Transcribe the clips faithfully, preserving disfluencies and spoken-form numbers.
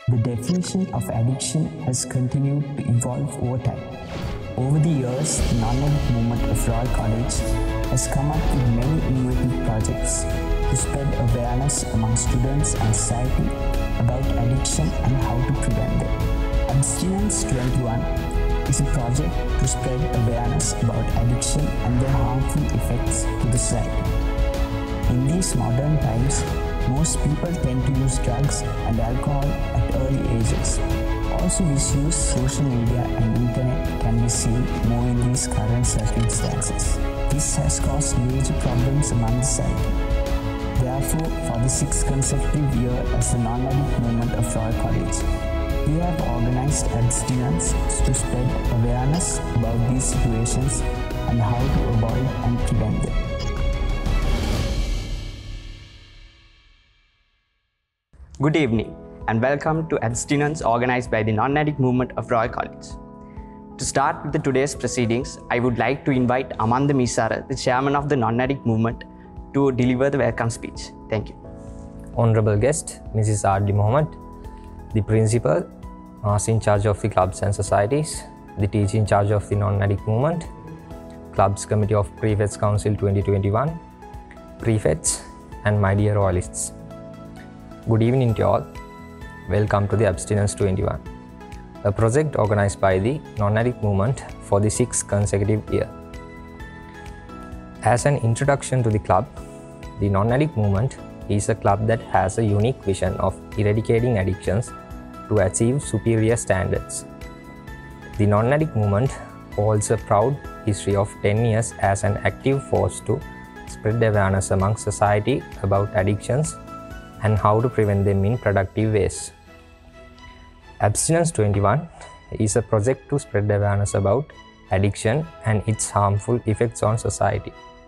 The definition of addiction has continued to evolve over time. Over the years, the non-addict movement of Royal College has come up with many innovative projects to spread awareness among students and society about addiction and how to prevent them. Abstinence twenty-one is a project to spread awareness about addiction and their harmful effects to the society. In these modern times, most people tend to use drugs and alcohol at early ages. Also, misuse social media and internet can be seen more in these current circumstances. This has caused major problems among society. Therefore, for the sixth consecutive year as the non-addict movement of Royal College, we have organized Abstinence to spread awareness about these situations and how to avoid and prevent them. Good evening and welcome to Abstinence organized by the Non-addict movement of Royal College. To start with the today's proceedings, I would like to invite 𝗙𝗵𝗶𝗲𝗧, the chairman of the Non-addict movement, to deliver the welcome speech. Thank you. Honorable guest, Missus Ardley Mohommed, the principal, master in charge of the clubs and societies, the teacher in charge of the Non-addict movement, Clubs Committee of Prefects Council twenty twenty-one, prefects, and my dear royalists. Good evening to all. Welcome to the Abstinence twenty-one, a project organized by the Non-addict movement for the sixth consecutive year. As an introduction to the club, the Non-addict movement is a club that has a unique vision of eradicating addictions to achieve superior standards. The Non-addict movement holds a proud history of ten years as an active force to spread awareness among society about addictions and how to prevent them in productive ways. Abstinence twenty-one is a project to spread awareness about addiction and its harmful effects on society.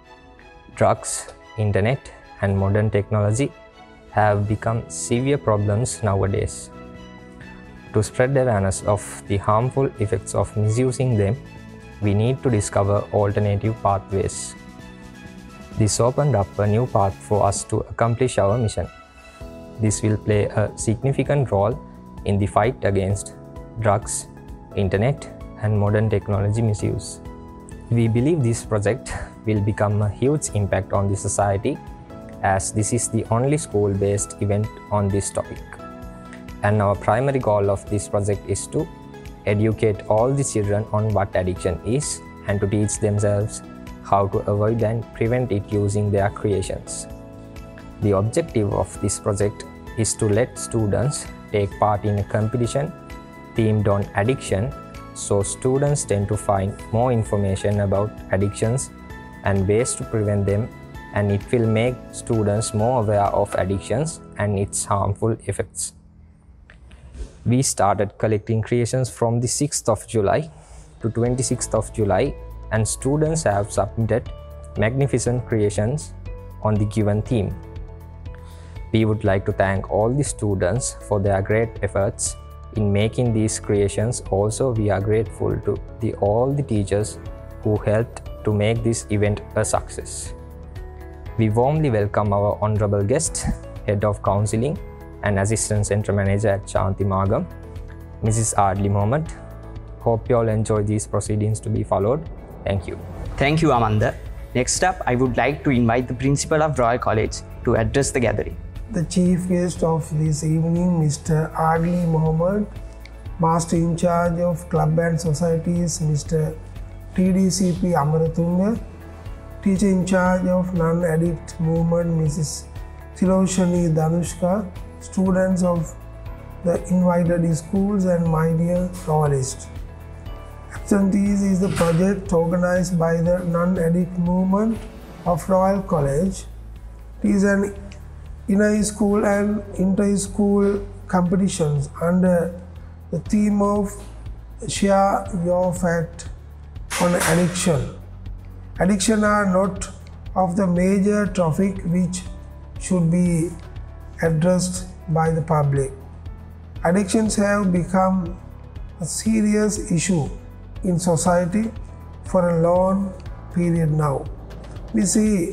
Drugs, internet, and modern technology have become severe problems nowadays. To spread awareness of the harmful effects of misusing them, we need to discover alternative pathways. This opened up a new path for us to accomplish our mission. This will play a significant role in the fight against drugs, internet, and modern technology misuse. We believe this project will become a huge impact on the society, as this is the only school-based event on this topic. And our primary goal of this project is to educate all the children on what addiction is and to teach themselves how to avoid and prevent it using their creations. The objective of this project is to let students take part in a competition themed on addiction, so students tend to find more information about addictions and ways to prevent them, and it will make students more aware of addictions and its harmful effects. We started collecting creations from the sixth of July to twenty-sixth of July, and students have submitted magnificent creations on the given theme. We would like to thank all the students for their great efforts in making these creations. Also, we are grateful to the, all the teachers who helped to make this event a success. We warmly welcome our honorable guest, Head of Counseling and Assistant Centre Manager at 𝗙𝗵𝗶𝗲𝗧, Missus Ardley Mohommed. Hope you all enjoy these proceedings to be followed. Thank you. Thank you, 𝗙𝗵𝗶𝗲𝗧. Next up, I would like to invite the principal of Royal College to address the gathering. The chief guest of this evening, Mister Ardley Mohommed, Master in charge of Club and Societies, Mister 𝗙𝗘𝗟𝗑𝗍𝗆, Teacher in charge of Non-addict movement, Missus 𝗙𝗘𝗟𝗍𝗆 Dhanushka, students of the invited schools, and my dear royalists. Abstinence is the project organized by the Non-addict movement of Royal College. It is an inter-school and inter-school competitions under the theme of share your fact on addiction. Addiction are not of the major topic which should be addressed by the public. Addictions have become a serious issue in society for a long period now. We see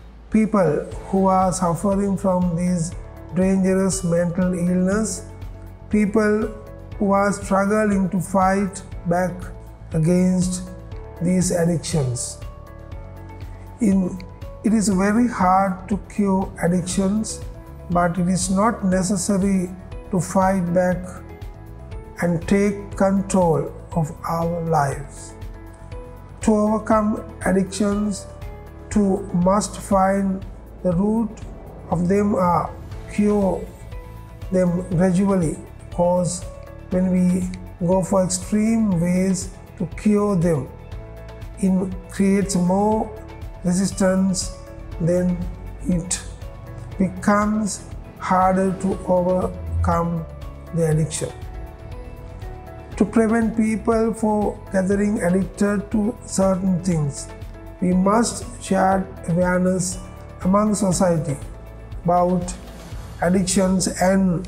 people who are suffering from these dangerous mental illness people who are struggling to fight back against these addictions. In, it is very hard to cure addictions, but it is not necessary to fight back and take control of our lives. To overcome addictions, we must find the root of them or cure them gradually, because when we go for extreme ways to cure them, it creates more resistance, then it becomes harder to overcome the addiction. To prevent people from getting addicted to certain things, we must share awareness among society about addictions and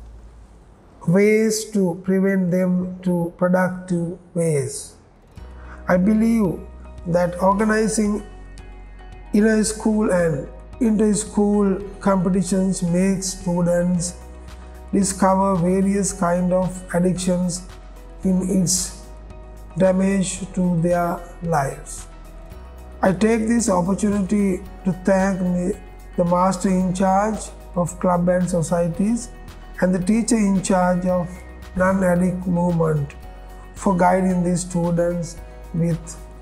ways to prevent them to productive ways. I believe that organizing inter-school and inter-school competitions makes students discover various kinds of addictions in its damage to their lives. I take this opportunity to thank me, the master in charge of club and societies and the teacher in charge of non-addict movement for guiding these students with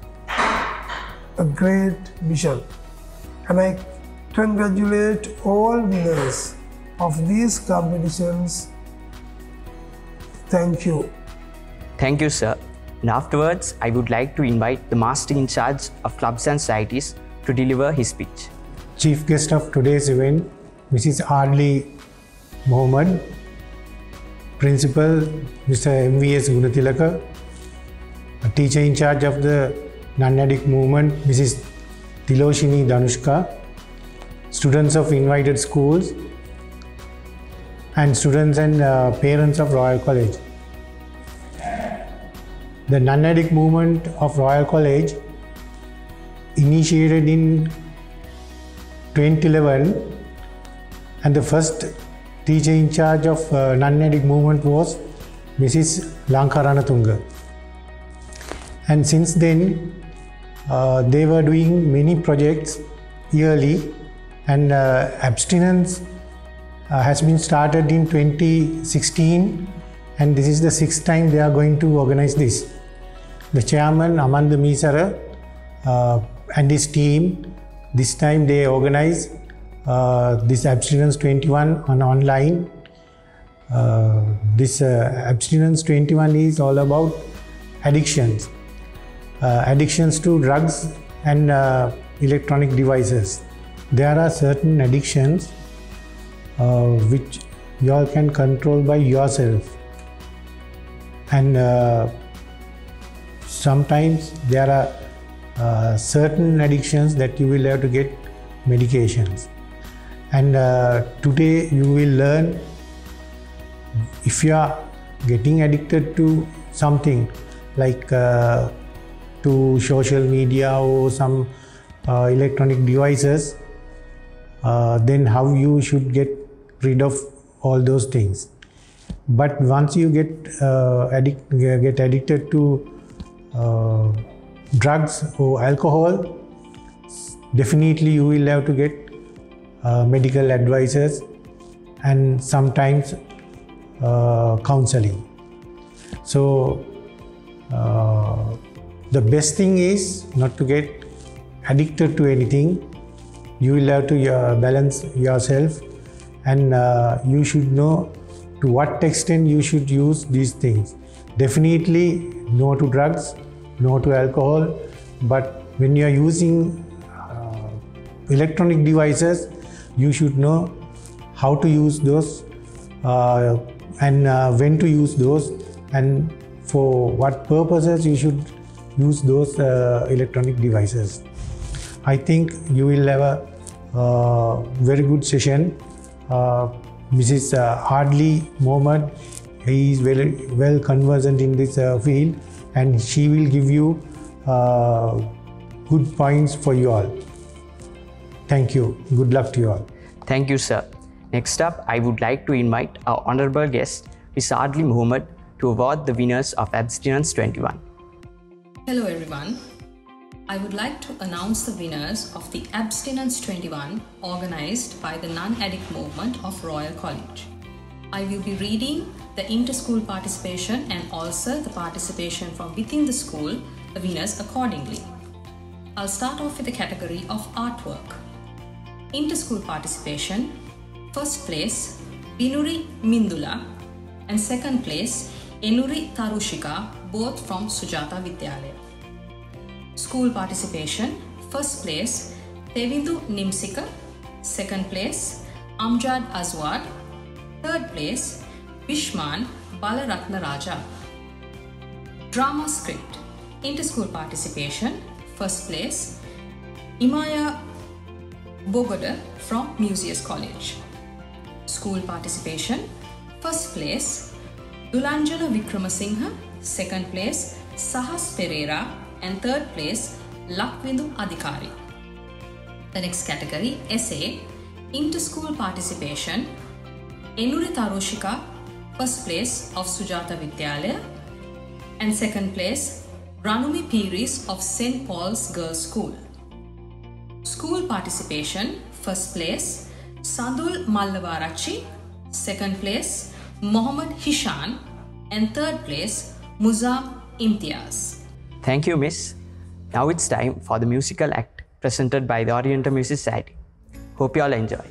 a great vision. And I congratulate all winners of these competitions. Thank you. Thank you, sir. And afterwards, I would like to invite the master in charge of clubs and societies to deliver his speech. Chief guest of today's event, Missus Ardley Mohommed, Principal Mister M V S 𝗙𝗘𝗟𝗧𝗜𝗍𝗆, a teacher in charge of the non-addict movement, Missus 𝗙𝗘𝗟𝗍𝗆 Dhanushka, students of invited schools, and students and uh, parents of Royal College. The non-addict movement of Royal College initiated in twenty eleven, and the first teacher in charge of uh, non-addict movement was Missus Lankaranatunga. And since then, uh, they were doing many projects yearly, and uh, abstinence uh, has been started in twenty sixteen, and this is the sixth time they are going to organize this. The chairman, 𝗵𝗔 𝗍𝗔, uh, and his team, this time they organize uh, this Abstinence twenty-one on online. Uh, this uh, Abstinence twenty-one is all about addictions. Uh, addictions to drugs and uh, electronic devices. There are certain addictions uh, which you all can control by yourself, and uh, sometimes there are uh, certain addictions that you will have to get medications. And uh, today you will learn, if you are getting addicted to something like uh, to social media or some uh, electronic devices, uh, then how you should get rid of all those things. But once you get uh, addict, get addicted to uh, drugs or alcohol, definitely you will have to get uh, medical advices and sometimes uh, counseling. So uh, the best thing is not to get addicted to anything. You will have to uh, balance yourself, and uh, you should know to what extent you should use these things. Definitely no to drugs, no to alcohol, but when you are using uh, electronic devices, you should know how to use those uh, and uh, when to use those, and for what purposes you should use those uh, electronic devices. I think you will have a uh, very good session. Uh, Missus Ardley Mohommed, he is very well conversant in this uh, field, and she will give you uh, good points for you all. Thank you. Good luck to you all. Thank you, sir. Next up, I would like to invite our honorable guest Missus Ardley Mohommed to award the winners of Abstinence twenty-one. Hello everyone. I would like to announce the winners of the Abstinence twenty-one organized by the Non-addict movement of Royal College. I will be reading the inter-school participation and also the participation from within the school, the winners accordingly. I'll start off with the category of artwork. Inter-school participation, first place Binuri Mindula and second place Enuri Tarushika, both from Sujata Vidyalaya. School participation, first place Tevindu Nimsika, second place Amjad Azwad, third place Vishman Balaratna Raja. Drama script, inter-school participation, first place Imaya Bogoda from Museus College. School participation, first place Dulanjana Vikramasinghe, second place Sahas Pereira, and third place Lakwindu Adhikari. The next category, essay, inter-school participation, Enuri Tarushika, first place of Sujata Vidyalaya, and second place Ranumi Piris of Saint Paul's Girls' School. School participation, first place Sadul Mallavarachi, second place Mohammed Hishan, and third place Muzam Imtiaz. Thank you, Miss. Now it's time for the musical act presented by the Oriental Music Society. Hope you all enjoy.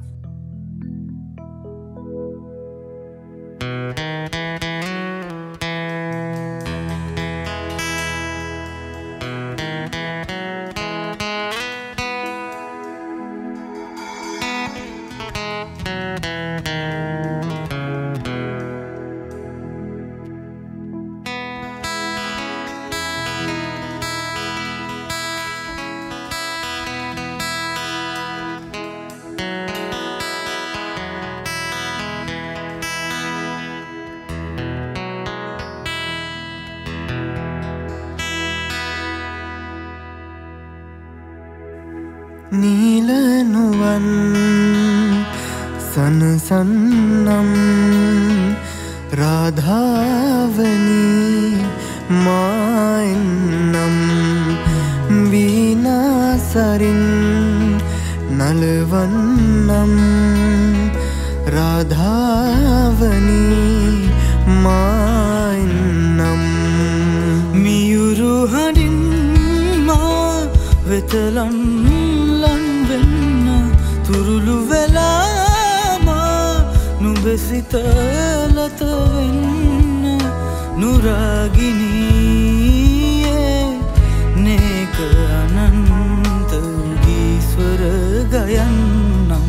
Neelanuvan sanasannam Radhavani mainam Veenasarin nalvannam Radhavani mainam Miyuru hadin ma vetalan Turulu velama nubesita latavenna nuragini neka ananta ugishwara gayannam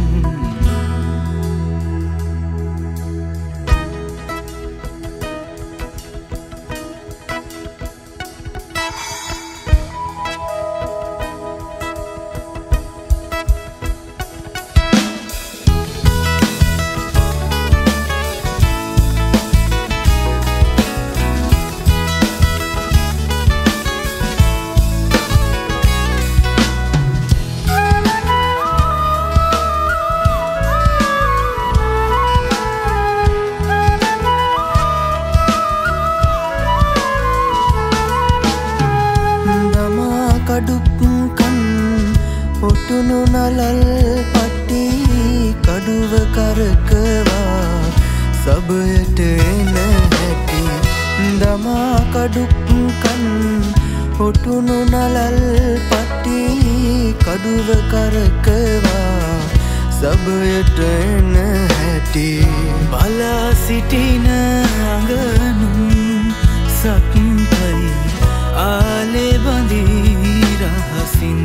Otunu nalal patti kaduwa karakawa sabayata ena hati dama kadukkan otunu nalal patti kaduwa karakawa sabayata ena hati bala sitina anganum sakkai ale bandi rahasin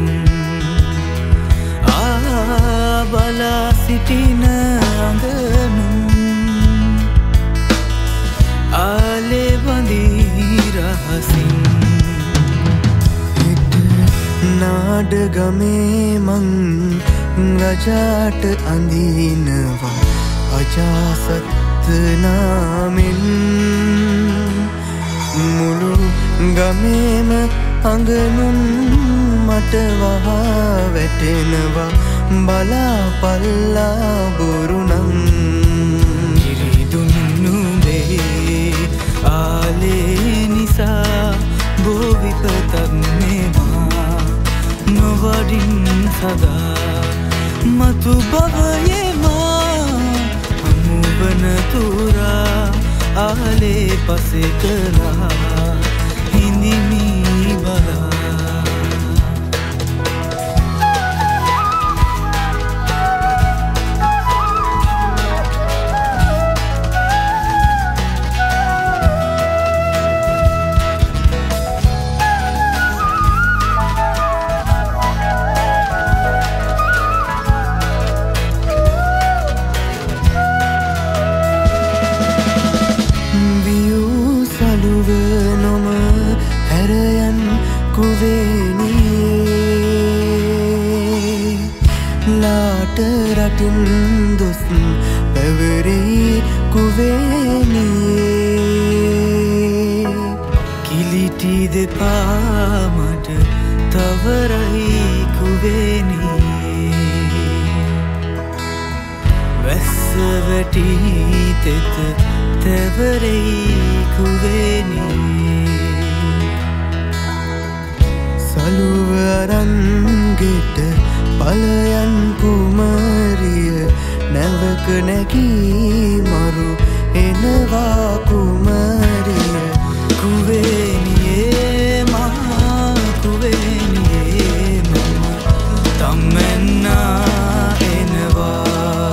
bala sitina anganum ale bandi rahasin hita nadagame man rajata andinawa ajasat namen mulu gamema anganum mata waha wetenawa bala palla burunam iridunnu be සදා මතු බවයේ මා හමුවන තුරා ආලේ පසේ කළා හිඳිමි බලා රටින් දොස් පැවරෙයි කුවේනියේ කිලිටි දෙපා මට තවරයි කුවේනියේ වැස්ස වැටි තෙත තැවරෙයි කුවේනියේ සලුව අරන් ගෙට පලයන් කුමරිය නැවක නැගී මරු එනවා කුමරිය කුවේනියේ මහා කුවේනියේ මම තම්මැන්නා එනවා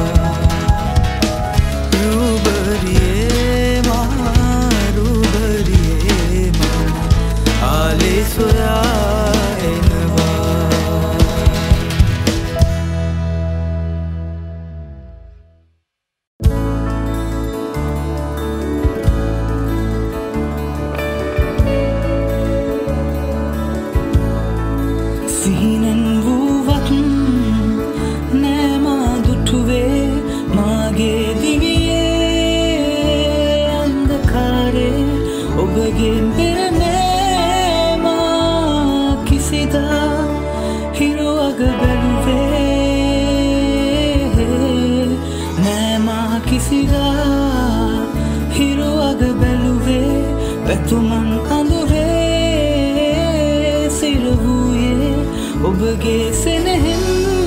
රූබරියේ මහා රූබරියේ මම ආලේ සොයා පැතුමන් අඳුරේ සිරවූයේ ඔබගේ සෙනෙහෙන්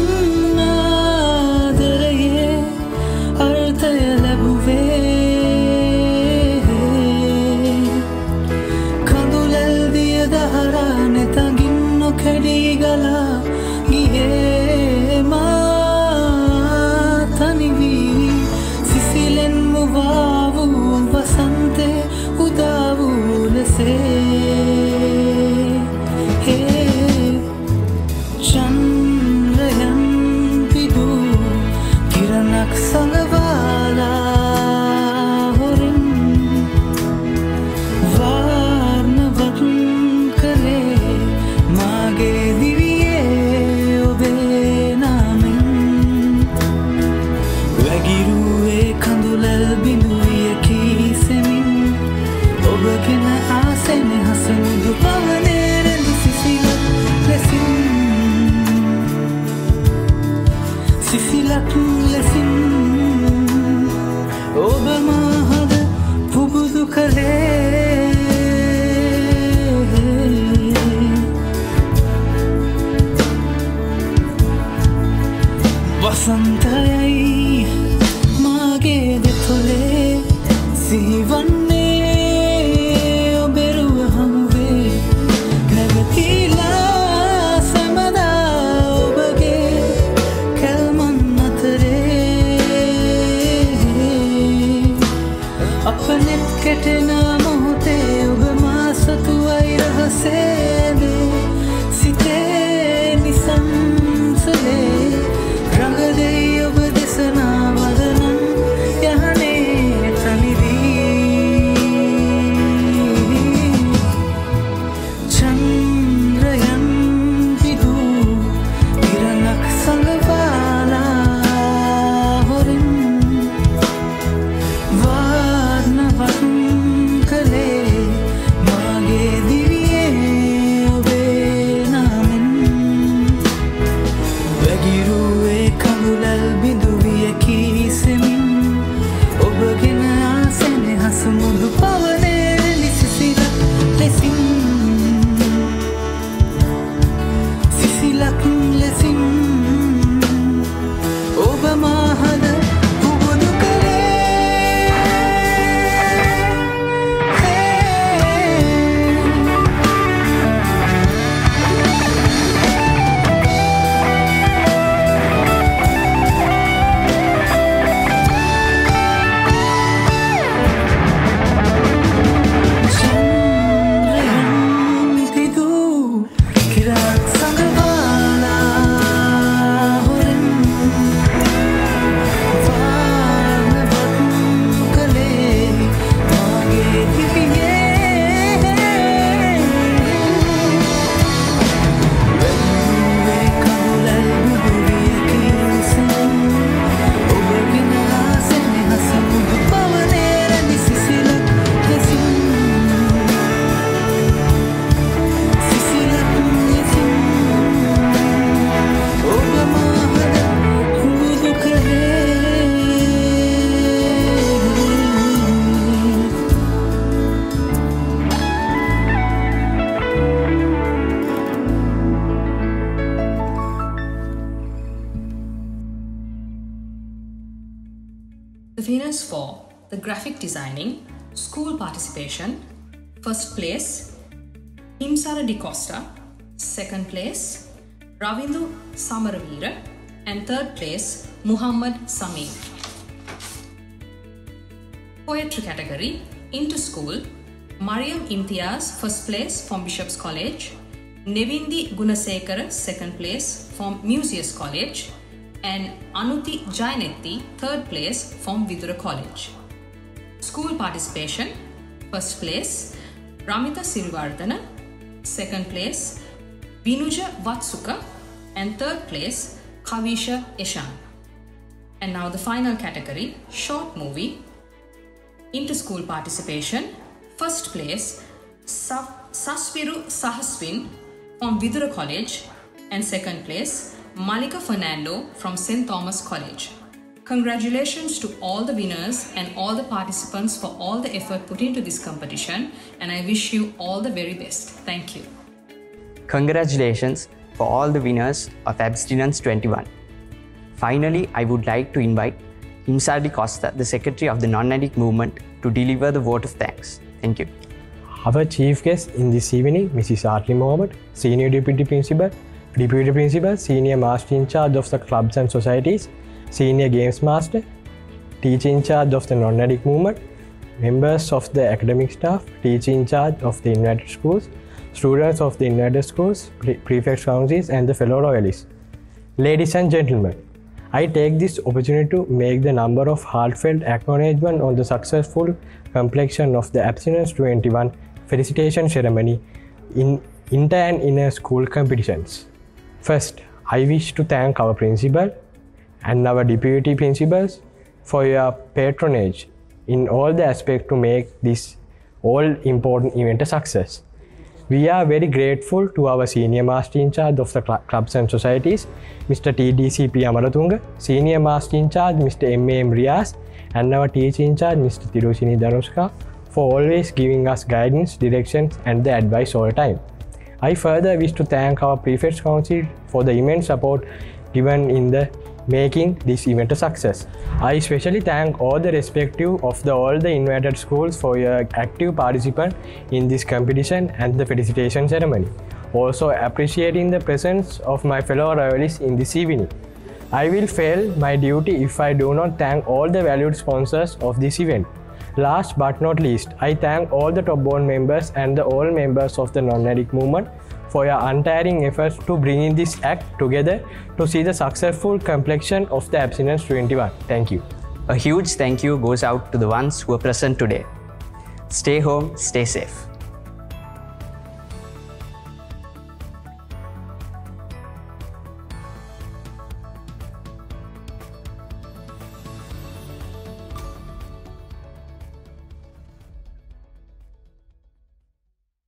ආදරයේ අර්ථය ලැබුවේ කඳුලැල් දිය දහරා නෙතගින් නොකැඩී ගලා ගියේ මා තනි වී සිසිලෙන් මුවා වූ වසන්තේ උදා වූ ලෙසේ චන් The winners for the graphic designing school participation: first place 𝗙𝗵𝗂𝗍𝗍𝗳, second place Ravindhu Samaravira, and third place Muhammad Samir. Poetry category: into school, Mariam Imtiaz first place from Bishop's College, Nevindi Gunasekara second place from Museus College, and Anuti Jayanetti third place from Vidura College. School participation: first place Ramita Sirivardhana, second place Vinuja Vatsuka, and third place Kavisha Eshan. And now the final category, short movie. Into school participation, first place Sasviru Sahaswin from Vidura College, and second place Malika Fernando from Saint Thomas College. Congratulations to all the winners and all the participants for all the effort put into this competition, and I wish you all the very best. Thank you. Congratulations for all the winners of Abstinence twenty-one. Finally, I would like to invite 𝗙𝗵𝗶𝗲𝗧𝗔𝗧𝗜𝗢𝗀, the Secretary of the Non-addict Movement, to deliver the vote of thanks. Thank you. Our chief guest in this evening, Missus Ardley Mohommed, Senior Deputy Principal, Deputy Principal, Senior Master in Charge of the Clubs and Societies, Senior Games Master, Teacher in Charge of the Non-addict Movement, members of the academic staff, Teacher in Charge of the Invited Schools, students of the Invited Schools, pre Prefects Councils, and the fellow Royalists. Ladies and gentlemen, I take this opportunity to make the number of heartfelt acknowledgement on the successful completion of the Abstinence twenty-one felicitation ceremony in inter and inner school competitions. First, I wish to thank our principal and our deputy principals for your patronage in all the aspects to make this all-important event a success. We are very grateful to our Senior Master in Charge of the Clubs and Societies, Mister T D C P Amarathunga, Senior Master in Charge, Mister M A M Riyaz, and our Teacher in Charge, Mister Tirusini Danushka, for always giving us guidance, directions, and the advice all the time. I further wish to thank our Prefects Council for the immense support given in the making this event a success. I especially thank all the respective of the all the invited schools for your active participation in this competition and the felicitation ceremony. Also appreciating the presence of my fellow royalists in this evening. I will fail my duty if I do not thank all the valued sponsors of this event. Last but not least, I thank all the top-born members and the all members of the Non-addict Movement for your untiring efforts to bring in this act together to see the successful completion of the Abstinence twenty-one. Thank you. A huge thank you goes out to the ones who are present today. Stay home, stay safe.